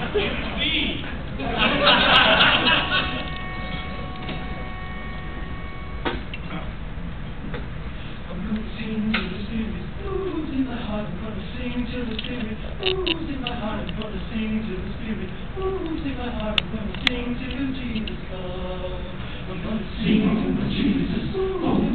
Sing to the Spirit, who's in my heart, I'm gonna sing to the Spirit, who's in my heart, I'm gonna sing to the Spirit, who's in my heart, I'm gonna sing to Jesus, love, I'm gonna sing to Jesus, oh.